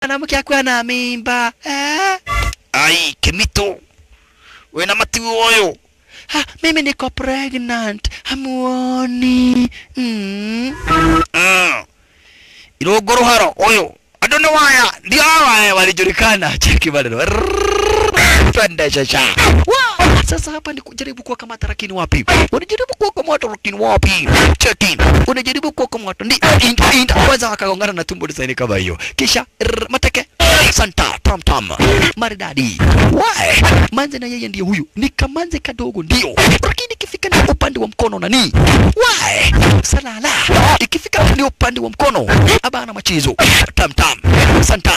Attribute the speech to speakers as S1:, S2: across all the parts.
S1: mwanamke akuwa na mimba. Ai, Kimito. Wewe na mati woyo. Ha, mimi niko pregnant. Hamuoni. Ilogoro haro oyo. I don't know why. Ndio hawa walijulikana. Cheki bado. Twende shasha. Sasa hapa ni kujaribu kuwa kama tarakini wapi? Unajaribu kuwa kama tarakini wapi? Cheki. Unajaribu kuwa kama inda. Kwanza wakagongana na tumbo design kama hiyo. Kisha mateke. Santa tam maridadi. Why? Manze na yeye ndiye huyu. Ni kamanze kadogo ndio. Lakini ikifika ni upande wa mkono nani? Why? Salala. Ikifika ni upande wa mkono. Abana machizo. Tam Santa.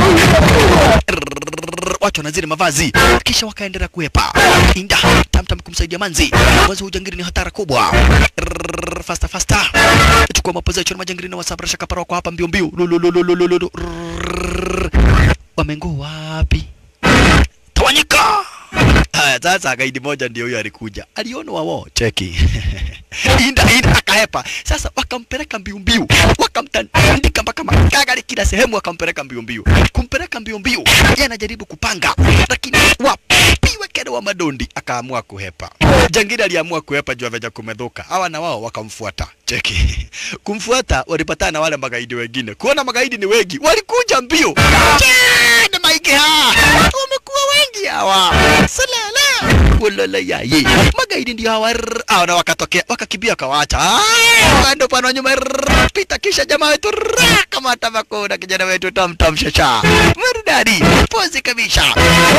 S1: Wacho na zile mavazi. Kisha wakaendelea kuepa. Inda tam kumsaidia manzi. Wazo ujangiri ni hatara kubwa. Faster. Chukua maposition majangiri na wasabrasha kapara kwa hapa mbio. Wamengo wapi? Tawanyika. Sasa gaidi moja ndio huyo alikuja. Aliona wao cheki. Inda akahepa. Sasa wakampeleka mbio. Wakamtandika mpaka makagari kila sehemu wakampeleka mbio. Kumpeleka mbio. Yeye anajaribu kupanga. Lakini wapiwe kede wa madondi akaamua kuhepa. Jangili aliamua kuhepa juu aveja kumedhuka. Hawa na wao wakamfuata. Cheki. Kumfuata walipatana na wale magaidi wengine. Kuona magaidi ni wengi. Walikuja mbio. Chee, maike wamekuwa wengi hawa. Salala. Walala yaye. Magaidi ndio hawa. Na wakatokea. Wakakimbia kawaacha. Wando pano nyuma. Pita kisha jamaa wetu. Kama tabako na kijana wetu tam shasha. Maridadi. Pozi kabisa.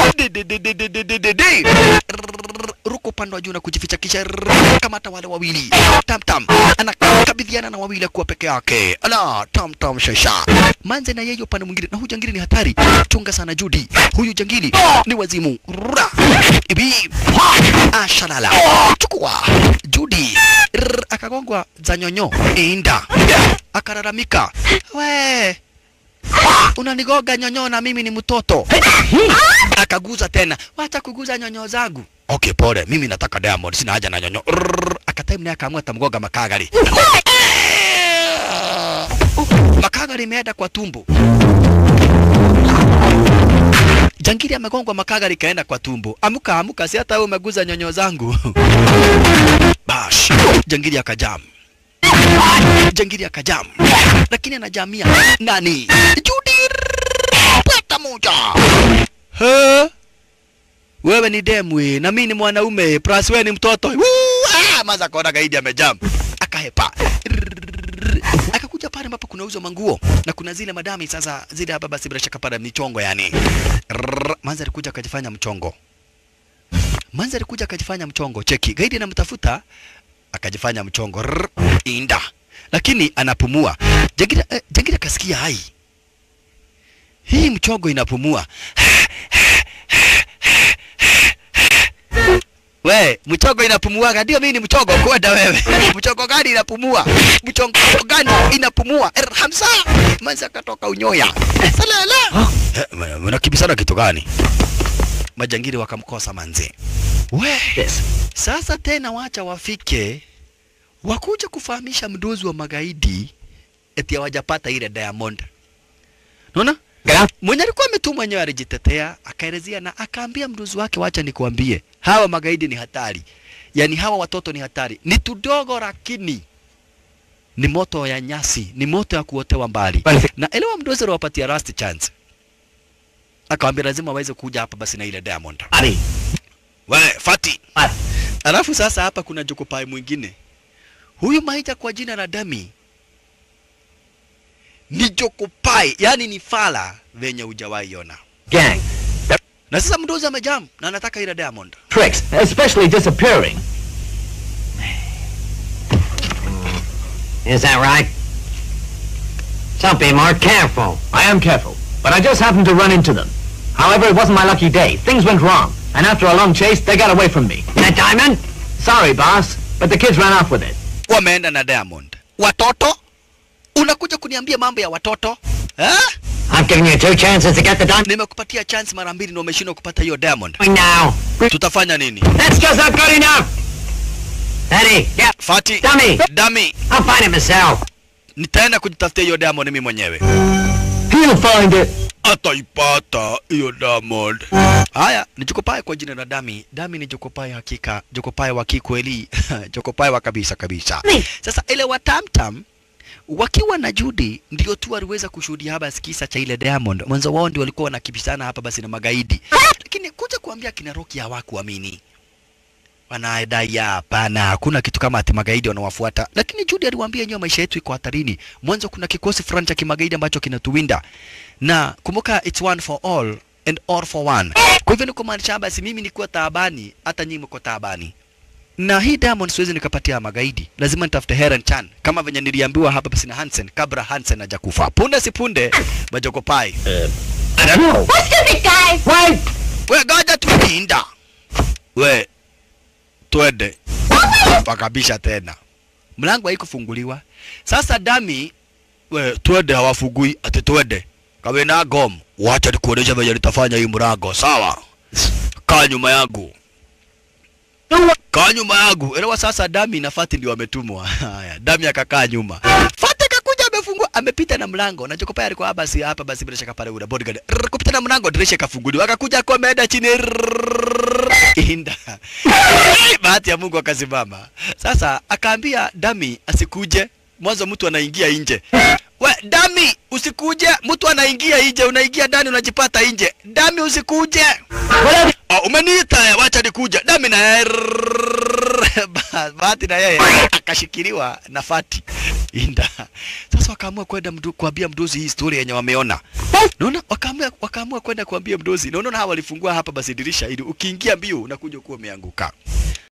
S1: Ruko pando juu na kujificha kisha kamata wale wawili. Tam anakabidhiana na wawili kuwa peke yake. Ala tam shasha. Manze na yeye upande mwingine na huyu jangili ni hatari. Chunga sana Judy. Huyu jangili ni wazimu. Ibi. Ashalala. Chukua. Judy. Akagongwa za nyonyo. Inda. Akararamika. We. Unanigoga nyonyo na mimi ni mtoto. Akaguza tena. Wacha kuguza nyonyo zangu. Okay, pole. Mimi nataka Diamond. Sina haja na nyonyo. Akatime naye akaamua tamgoga makagari. Makagari imeenda kwa tumbo. Jangili amegongwa makagari kaenda kwa tumbo. Amuka si hata wewe umeguza nyonyo zangu. Bash. Jangili akajam. Lakini anajamia nani? Judy. Pata moja. Wewe ni demwe na mimi ni mwanaume plus wewe ni mtoto. Maza kaona gaidi amejam. Akahepa. Akakuja pale ambapo kunauzwa manguo na kuna zile madami sasa zile hapa basi bila shaka pale michongo yani. Manza alikuja akajifanya mchongo. Cheki. Gaidi anamtafuta akajifanya mchongo. Inda. Lakini anapumua. Jangili akasikia hai. Hii mchongo inapumua. We, mchongo inapumua. Ndio mimi ni mchongo kwenda wewe. Mchongo gani inapumua? Mchongo gani inapumua? Hamsa. Manza katoka unyoya. Salala. Mnakibisana kitu gani? Majangili wakamkosa manze. We. Yes. Sasa tena wacha wafike. Wakuja kufahamisha mdozi wa magaidi eti hawajapata ile Diamond. Unaona? Mwenye alikuwa ametumwa mwenyewe alijitetea, akaelezea na akaambia mdozi wake wacha nikuambie, hawa magaidi ni hatari. Yaani hawa watoto ni hatari. Ni tudogo lakini ni moto ya nyasi, ni moto ya kuotewa mbali. Na elewa mdozi aliwapatia last chance. Akawaambia lazima waweze kuja hapa basi na ile Diamond. We, Fati. Alafu sasa hapa kuna jokopai mwingine. Huyu maita kwa jina la Dami ni jokopai, yani ni fala venye hujawahi ona.
S2: Gang.
S1: Na sasa mdozi amejam na anataka ile Diamond.
S2: Tricks, especially disappearing. Is that right? Don't be more careful. I am careful, but I just happened to run into them. However, it wasn't my lucky day. Things went wrong, and after a long chase, they got away from me. That Diamond? Sorry, boss, but the kids ran off with it.
S1: Wameenda na Diamond. Watoto? Unakuja kuniambia mambo ya watoto?
S2: I'm giving you 2 chances to get the Diamond.
S1: Nimekupatia chance mara 2 na umeshindwa kupata hiyo Diamond.
S2: Now.
S1: Tutafanya nini?
S2: That's just not good enough. Eddie, yeah.
S1: Fati. Dummy.
S2: I'll find it myself.
S1: Nitaenda kujitafutia hiyo Diamond mimi mwenyewe.
S2: He'll find it.
S1: ataipata hiyo Diamond. Haya, ni Jokopae kwa jina la Dami. Dami ni Jokopae hakika, Jokopae wa kikweli, Jokopae wa kabisa kabisa. Sasa ile watamtam wakiwa na Judy ndio tu waliweza kushuhudia haba kisa cha ile Diamond. Mwanzo wao ndio walikuwa wanakibishana hapa basi na magaidi. Lakini kuja kuambia kina Rocky hawakuamini. Wanadai hapana, hakuna kitu kama ati magaidi wanawafuata. Lakini Judy aliwaambia yenyewe maisha yetu iko hatarini. Mwanzo kuna kikosi fulani cha kimagaidi ambacho kinatuwinda. Na kumbuka it's one for all and all for one. Kwa hivyo ni kumaanisha basi mimi nikuwa taabani, hata nyinyi mko taabani. Na hii Diamond siwezi nikapatia magaidi. Lazima nitafute Heren Chan kama venye niliambiwa hapa basi na Hansen kabla Hansen hajakufa. Punde si punde Jokopae.
S2: I don't know.
S3: What's stupid, guys?
S2: Wait!
S1: We goja tukinda. We twende. Wakabisha tena. Mlango haikufunguliwa. Sasa Dami we twende hawafungui ati twende. Kawe na gom. Wacha nikuonesha venye nitafanya hii mlango. Sawa? Kaa nyuma yangu. Kaa nyuma yangu. Elewa sasa Dami na Fati ndio wametumwa. Haya, Dami akakaa nyuma. Fati kakuja amefungua, amepita na mlango. Na Jokopae alikuwa hapa basi bila shaka pale una bodyguard. Kupita na mlango dirisha kafunguliwa. Akakuja kwa ameenda chini. Inda. Bahati ya Mungu akasimama. Sasa akaambia Dami asikuje. Mwanzo mtu anaingia nje. We Dami usikuje, mtu anaingia nje, unaingia ndani unajipata nje. Dami usikuje. Umeniita wacha nikuje. Dami na Bahati na yeye akashikiliwa na Fati. Inda. Sasa wakaamua kwenda kuambia mdozi hii story yenye wameona. Naona wakaamua kwenda kuambia mdozi. Naona hawa walifungua hapa basi dirisha ili ukiingia mbio unakuja kuwa umeanguka.